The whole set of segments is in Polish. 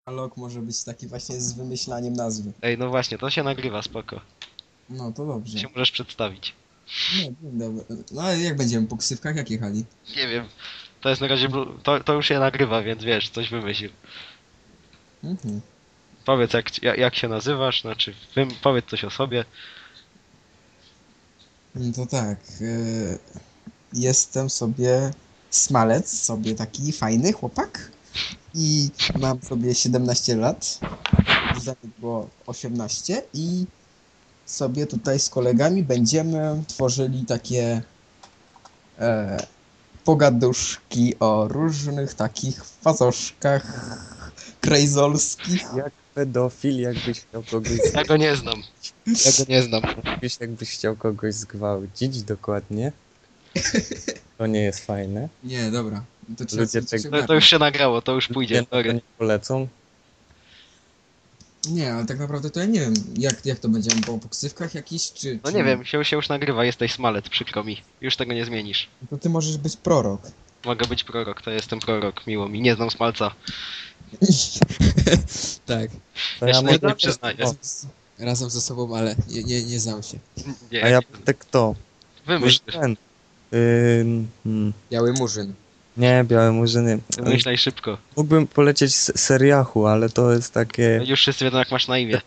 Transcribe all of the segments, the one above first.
Dialog może być taki właśnie z wymyślaniem nazwy. Ej, no właśnie, to się nagrywa, spoko. No to dobrze. Się możesz przedstawić. No, dobra. No ale jak będziemy po ksywkach, jak jechali? Nie wiem. To jest na razie, to już się nagrywa, więc wiesz, coś wymyśl. Mhm. Powiedz jak się nazywasz, znaczy powiedz coś o sobie. No to tak. Jestem sobie smalec, sobie taki fajny chłopak. I mam sobie 17 lat. Zaraz było 18 i sobie tutaj z kolegami będziemy tworzyli takie pogaduszki o różnych takich fazoszkach krejzolskich. Jak pedofil, jakbyś chciał kogoś, Ja go nie znam. Ja go nie znam. jakbyś chciał kogoś zgwałcić, dokładnie. To nie jest fajne. Nie, dobra. To Ludzie To już się nagrało, to już pójdzie. To nie polecą. Nie, ale tak naprawdę to ja nie wiem, jak to będziemy po ksywkach jakiś, czy... No czy... nie wiem, się już nagrywa, jesteś smalec, przykro mi. Już tego nie zmienisz. To ty możesz być prorok. Mogę być prorok, to jestem prorok, miło mi. Nie znam smalca. Tak. To Ja ja się mogę... nie przyznaję. Razem ze sobą, ale nie znam się. Nie, A ja będę kto? wymyśl. Ten. Biały Murzyn. Nie, Białe Murzyny. Wymyślaj szybko. Mógłbym polecieć z seriachu, ale to jest takie... Już wszyscy wiedzą jak masz na imię.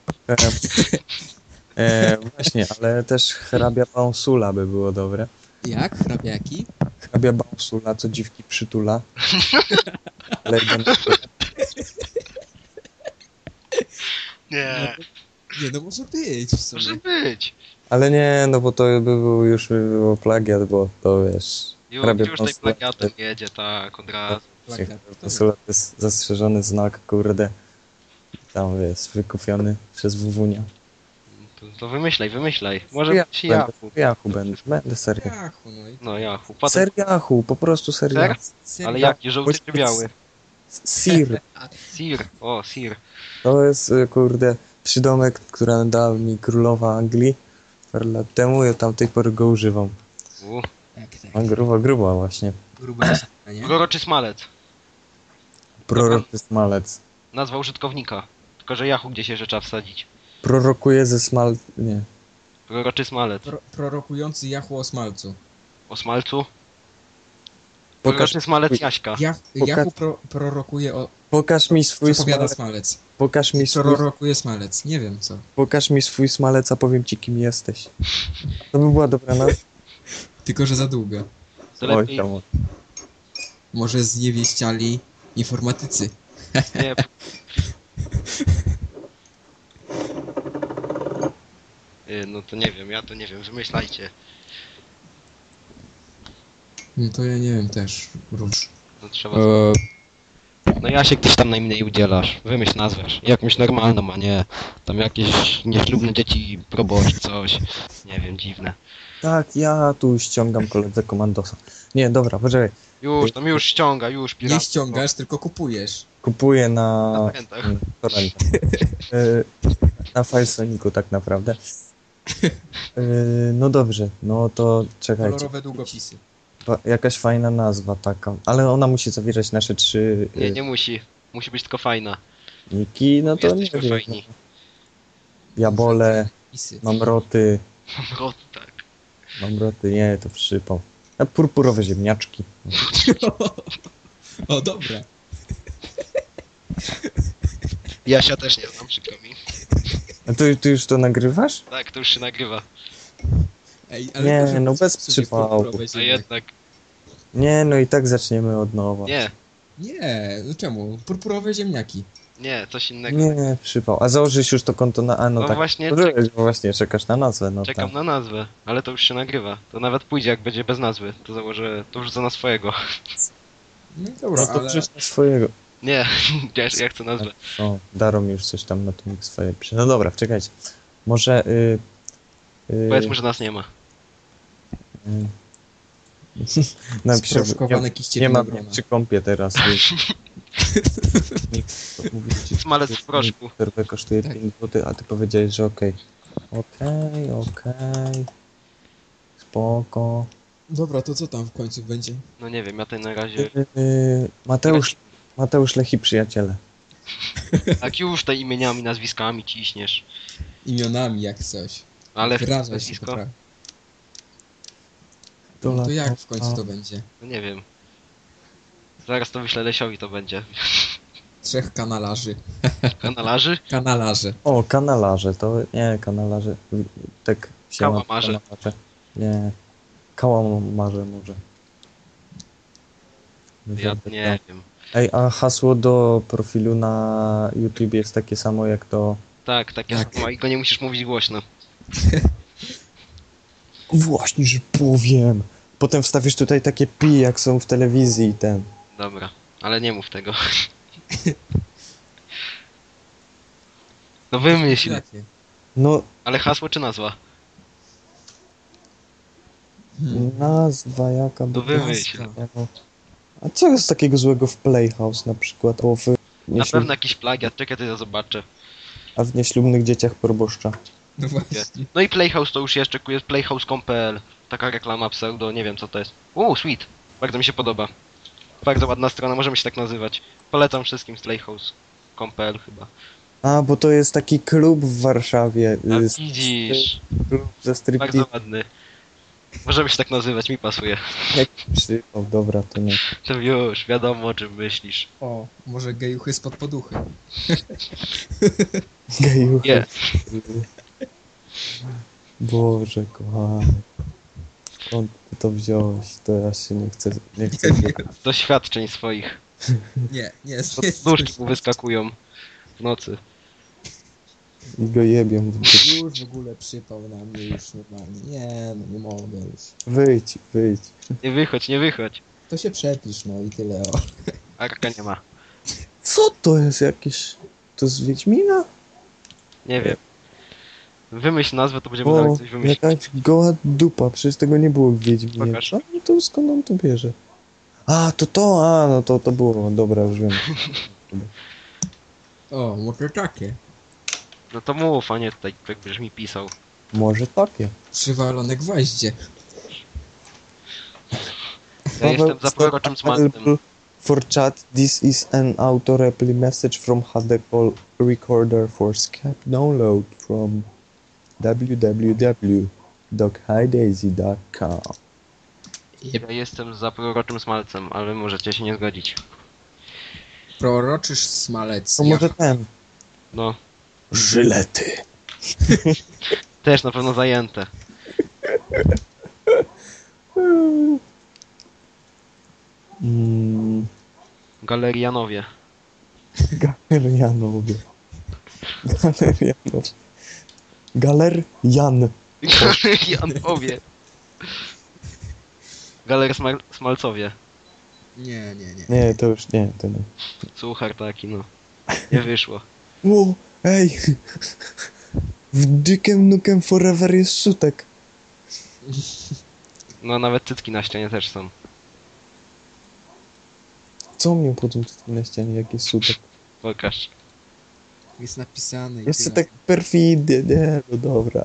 Właśnie, ale też hrabia Baunsula by było dobre. Jak? Hrabiaki? Hrabia Baunsula, co dziwki przytula. Legend. Nie, Nie, no może być w sumie. może być. Ale nie, no bo to by był, już by było plagiat, bo to wiesz... Hrabia Już tej Baunsula- plagiatem jedzie, tak, od razu. Plagiat. Baunsula to jest zastrzeżony znak, kurde. Tam jest, wykupiony przez Wuwunia. To wymyślaj. Może być Yahoo. Yahoo będę serial. Jachu, no i... No Yahoo. Potem, Seriachu, po prostu serial. ale jaki, żółty czy biały? Sir. Sir, o, Sir. To jest, kurde, przydomek, który dała mi królowa Anglii parę lat temu i od tamtej pory go używam. Tak. A grubo właśnie. Gruba ściana, nie? Proroczy smalec. Proroczy smalec. Nazwa użytkownika. Tylko, że Yahoo gdzie się trzeba wsadzić. Prorokuje ze smal... nie. Proroczy smalec. Prorokujący Jachu o smalcu. O smalcu? Pokaż, Proroczy smalec Jaśka. Jachu prorokuje o... pokaż mi swój Zapowiada smalec. smalec. Pokaż mi swój, Prorokuje smalec. Nie wiem co. pokaż mi swój smalec, a powiem ci kim jesteś. To by była dobra nazwa. Tylko, że za długo. To Oj, lepiej, tam. Może zniewieściali informatycy. nie, no to nie wiem, ja to nie wiem, wymyślajcie. No to ja nie wiem też. Róż. No trzeba... No ja się gdzieś tam najmniej udzielasz. Wymyśl nazwę. Jakąś normalną, a nie tam jakieś nieślubne dzieci proboszcz, coś. Nie wiem, dziwne. Tak, ja tu ściągam koledze komandosa. Nie, dobra, poczekaj. Już ściąga, już Nie pirat. ściągasz, tylko kupujesz. Kupuję na... Na torrentach. torrentach. Na Filesoniku tak naprawdę. No dobrze, no to czekajcie. Kolorowe długopisy. Jakaś fajna nazwa taka, ale ona musi zawierać nasze 3 Nie musi. Musi być tylko fajna. niki, no to nie Jesteśmy wiem. fajni. Jabole, Pisy. mamroty, Rot, tak. nie, to przypał. A purpurowe ziemniaczki. O, dobra. Jasia też nie znam, przykro mi. A ty już to nagrywasz? Tak, to już się nagrywa. Ej, Nie, może no być bez w sumie przypału. purpurowe A ziemniaki. jednak, Nie, no i tak zaczniemy od nowa. nie, Nie, no czemu? Purpurowe ziemniaki. coś innego. Nie, przypał. A założysz już to konto na... A no, No tak. właśnie, Bo właśnie, czekasz na nazwę, no czekam tak. na nazwę, ale to już się nagrywa. To nawet pójdzie, jak będzie bez nazwy. To założę, to wrzucę na swojego. No dobra, No to ale... wrzuć na swojego. Nie, ja chcę nazwę. O, Daro mi już coś tam na tym swoje pisze. No dobra, czekajcie. Może... Powiedz mu, że nas nie ma. Napiszę, Sproszkowane kiście nie ma winogrona. mnie przy kąpie teraz. Smalec w proszku. Serwer kosztuje Tak. 5 zł, a ty powiedziałeś, że okej. Okej. Spoko. Dobra, to co tam w końcu będzie? No nie wiem, ja tutaj na razie... Mateusz Lech i przyjaciele. Tak już te imieniami, nazwiskami ciśniesz. Imionami jak coś. Ale Wyrażaj się nazwisko? poprawnie. No to jak w końcu to będzie? No nie wiem. Zaraz to wyślę Lesiowi, to będzie. 3 kanalarzy. Kanalarzy? Kanalarze. O, kanalarze, to nie, kanalarze. Tak się ma Kałamarze. kanalarze. Nie. Kałamarze może. Ja nie wiem. Ej, a hasło do profilu na YouTube jest takie samo jak to... Tak, takie Tak. samo i go nie musisz mówić głośno. Właśnie, że powiem. Potem wstawisz tutaj takie pi, jak są w telewizji i ten. Dobra, ale nie mów tego. No wymyśl. Jakie? No, Ale hasło czy nazwa? nazwa jaka by... To wymyśl. nazwa. No. A co jest takiego złego w Playhouse na przykład? O, Na pewno jakiś plagiat, czekaj, to ja zobaczę. A w nieślubnych dzieciach proboszcza. No właśnie. No i Playhouse to już jeszcze jest playhouse.pl. Taka reklama pseudo, nie wiem co to jest. Sweet. Bardzo mi się podoba. Bardzo ładna strona, możemy się tak nazywać. Polecam wszystkim z playhouse.pl chyba. A, bo to jest taki klub w Warszawie. A y, widzisz, Klub ze bardzo striptease. ładny. Możemy się tak nazywać, mi pasuje. Jak przypał, dobra, to nie. To już, wiadomo o czym myślisz. O, może gejuchy spod poduchy. Gejuchy. Nie. Boże, kochany. Skąd ty to wziąłeś? To ja się nie chcę... Nie chcę. Nie wiem. Z doświadczeń swoich. Nie, Nóżki mu wyskakują w nocy. I go jebią w dupę. Już w ogóle przypał na mnie już normalnie. Nie, no nie mogę już. Wyjdź, wyjdź. Nie wychodź, nie wychodź. To się przepisz, no i tyle o. Arka nie ma. Co to jest jakieś... To z Wiedźmina? Nie wiem. Wymyśl nazwę, to będziemy dalej O, coś wymyślić. jakaś goła dupa, przecież tego nie było w Wiedźminie. Pokaż. A, no to skąd on to bierze? A, to, no to było, dobra, już wiem. O, może takie. No to mów, a nie tutaj jakbyś mi pisał. Może takie. Przywalone gwoździe. Ja jestem za proroczym smalcem. For chat, this is an auto-reply message from HD call recorder for Skype download from www.highdaisy.com. Ja jestem za proroczym smalcem, ale możecie się nie zgodzić. Proroczysz smalec. To może ten. No, Żylety. też na pewno zajęte. Mm, Galerianowie. Galerianowie. Galerianowie. Galerian. Galerianowie. Smalcowie. Nie, nie, nie. Nie, to już nie, to nie. Suchar taki, no. Nie wyszło. Ło, ej! W Dickiem Nukem Forever jest sutek. No nawet cycki na ścianie też są. Co mnie potem tutaj na ścianie, jak jest sutek? Pokaż. Jest napisane i Jest tyle. sutek perfidnie, nie, no dobra.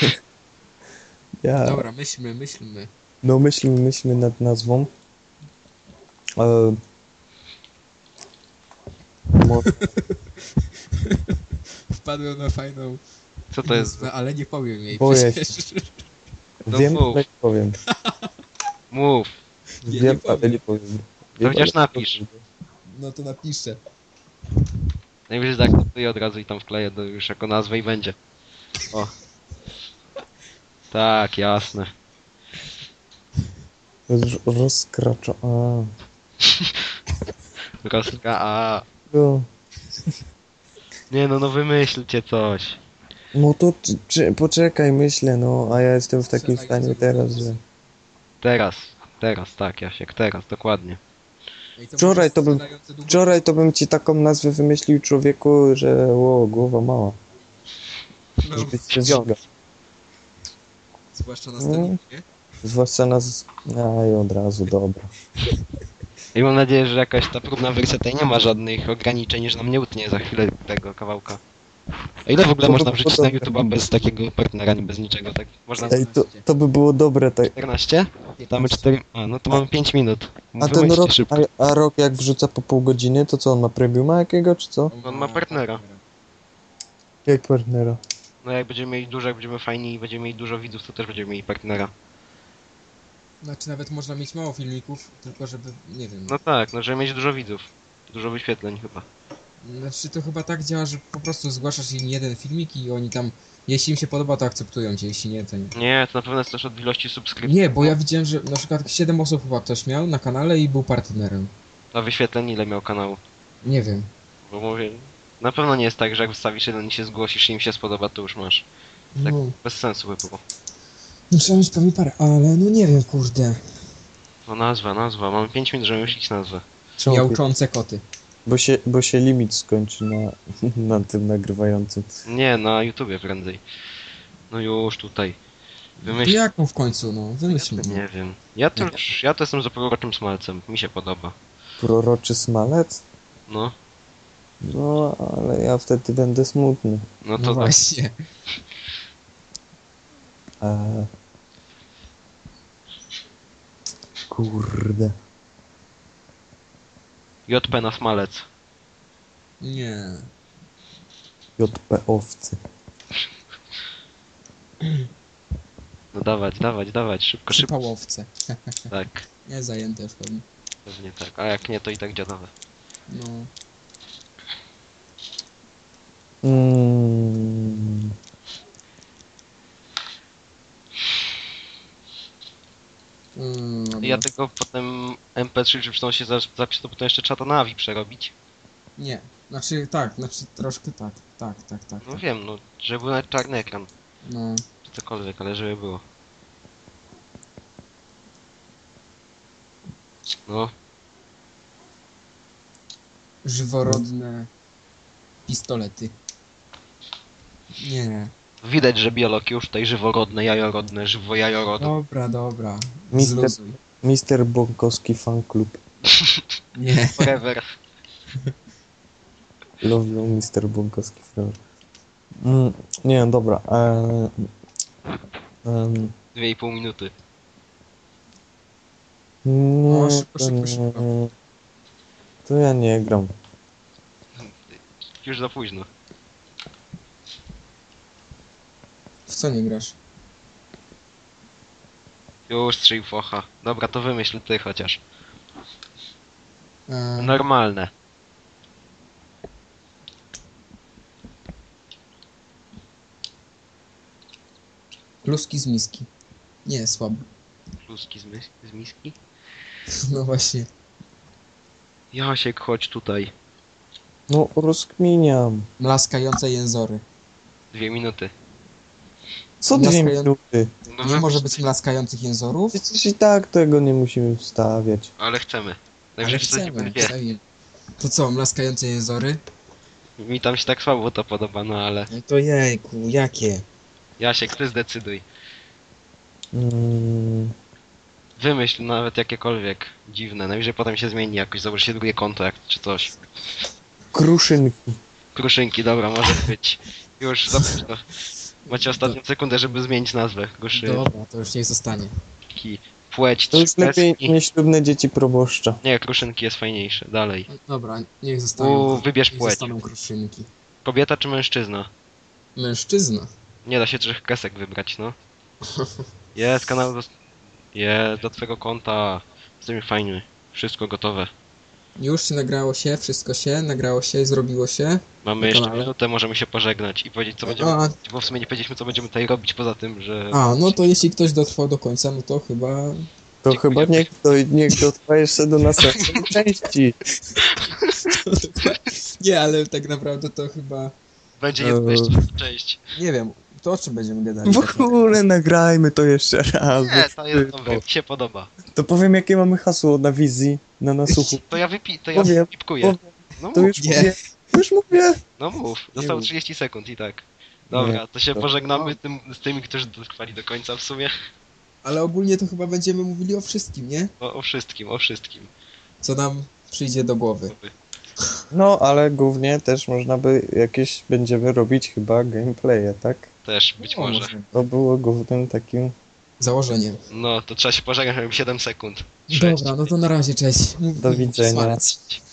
Ja, Dobra, myślmy. no myślmy nad nazwą. Może Wpadłem na fajną Co to jest? nazwę, ale nie powiem jej Boję przecież. No wiem, mów. ale nie powiem. Mów. Nie, Wiem, nie ale powiem. nie powiem. To chociaż ale nie napisz. powiem. No to napiszę. Najwyżej zaakceptuję od razu i tam wkleję do już jako nazwę i będzie. O. Tak, jasne. Rozkracza. A. Rostka, a. No. Nie no, no wymyślcie coś. No to poczekaj, myślę, no, a ja jestem w takim Strzelaj, stanie co teraz, wymyślisz. Teraz, tak Jasiek, teraz, dokładnie. Ej, to Wczoraj może to bym- strzelające długo- Wczoraj to bym ci taką nazwę wymyślił, człowieku, że głowa mała. No, Żeby się zjąga. zwłaszcza na No. stolinie. Zwłaszcza nas... A i od razu, dobra. I mam nadzieję, że jakaś ta próbna wersja tej nie ma żadnych ograniczeń, że nam nie utnie za chwilę tego kawałka. A ile w ogóle To można by wrzucić było na YouTube'a bez takiego partnera, ani bez niczego, tak? Można... Ej, to by było dobre, tak. 14? Damy 4... A, no to mamy 5 minut. A ten Wymyślcie rok, szybko. a rok jak wrzuca po pół godziny, to co, on ma premiuma jakiego, czy co? On ma partnera. Jak partnera? No jak będziemy mieli dużo, jak będziemy fajni i będziemy mieli dużo widzów, to też będziemy mieli partnera. Znaczy nawet można mieć mało filmików, tylko żeby, nie wiem. No tak, no żeby mieć dużo widzów. Dużo wyświetleń chyba. Znaczy to chyba tak działa, że po prostu zgłaszasz im jeden filmik i oni tam, jeśli im się podoba, to akceptują cię, jeśli nie, to nie. Nie, to na pewno jest też od ilości subskrypcji. Nie, bo ja widziałem, że na przykład 7 osób chyba ktoś miał na kanale i był partnerem. A wyświetleń ile miał kanału? Nie wiem. Bo mówię... Na pewno nie jest tak, że jak wystawisz jeden i się zgłosisz i im się spodoba, to już masz. Tak, No, bez sensu by było. no trzeba mieć pewnie parę, ale no nie wiem, kurde. No nazwa. Mamy 5 minut, żeby myśleć nazwę. Czemu? Jałczące koty. Bo się limit skończy na tym nagrywającym. Nie, na YouTubie prędzej. No już tutaj. Wymyśl... Jaką w końcu, no, wymyślmy. Nie wiem. Ja to jestem za proroczym smalcem. Mi się podoba. Proroczy smalec? No. No, ale ja wtedy będę smutny. No to No właśnie. Eee. Kurde. JP na smalec. Nie. JP owcy. No dawać, szybko. Przypałowce. Tak, Nie, zajęte już pewnie. pewnie tak. A jak nie, to i tak dziadowe. No. Mm. Dobra. Ja tego potem MP3, czy przecież się zapisze, to potem jeszcze trzeba to na AVI przerobić. Nie. Znaczy tak, znaczy troszkę tak. Tak. No wiem, no, żeby był nawet czarny ekran. No. Czy cokolwiek, ale żeby było. No, Żyworodne pistolety. Nie. widać, że biolog już tutaj żyworodne, jajorodne, żywojajorodne. Dobra. Mister- Zluzuj. Mister Bąkowski Fan Club. Nie. Forever. Love you, Mister Bąkowski Fan. Nie, dobra. 2,5 minuty. Nie, O, szybko. to ja nie gram. Już za późno. W co nie grasz? Już strzelił focha. Dobra, to wymyśl ty chociaż. Eee, Normalne. Kluski z miski. Nie, słabo. Kluski z miski. No właśnie. Jasiek, chodź tutaj. No, rozkminiam. Mlaskające jęzory. 2 minuty. Co Ja 2 stoję- minuty? No Nie może wymyśl. być mlaskających jęzorów? Przecież i tak tego nie musimy wstawiać. Ale chcemy. Ale Najwyżej wsadzimy chcemy. dwie. Chcemy. To co, mlaskające jęzory? Mi tam się tak słabo to podoba, no ale... No to jejku, jakie? Jasiek, ty zdecyduj. Mm, Wymyśl nawet jakiekolwiek dziwne. Najwyżej potem się zmieni jakoś, założy się drugie konto jak czy coś. kruszynki. Kruszynki, dobra, może być. Już, za późno. Macie ostatnią sekundę, żeby zmienić nazwę. Dobra, to już niech zostanie. Kruszynki. Płeć, To już lepiej trzykrestki. nieślubne dzieci proboszcza. Nie, kruszynki jest fajniejsze. Dalej. Dobra, niech zostaną. Wybierz Niech płeć. zostaną kruszynki. Kobieta czy mężczyzna? Mężczyzna. Nie da się 3 kresek wybrać, no. Jest kanał do twojego konta. Jesteśmy fajny. Wszystko gotowe. Już się nagrało się, wszystko się, nagrało się, zrobiło się. Mamy Na jeszcze kanale. minutę, możemy się pożegnać i powiedzieć co będziemy... A, Bo w sumie nie powiedzieliśmy co będziemy tutaj robić poza tym, że... no to jeśli ktoś dotrwał do końca, no to chyba... To Dziękuję. chyba niech dotrwa jeszcze do następnej części. Nie, ale tak naprawdę to chyba... Będzie jedna jeszcze część. Nie wiem, to o czym będziemy gadali? W ogóle nagrajmy to jeszcze raz. Nie, to jest dobre, mi się podoba. To powiem jakie mamy hasło na wizji, na nasłuchu. To ja Powiem, pipkuję. No To mów, już Nie. mówię. Już mówię. no mów. Nie Zostało mów. 30 sekund i tak. Dobra, Nie, to się to- pożegnamy z tymi, którzy dotrwali do końca w sumie. Ale ogólnie to chyba będziemy mówili o wszystkim, nie? O wszystkim, o wszystkim. Co nam przyjdzie do głowy. No, ale głównie też można by jakieś będziemy robić chyba gameplaye, tak? Też być może. To było głównym takim... Założenie. No, to trzeba się pożegnać, żeby 7 sekund. Dobra, no to na razie, cześć. Do widzenia. Smalec.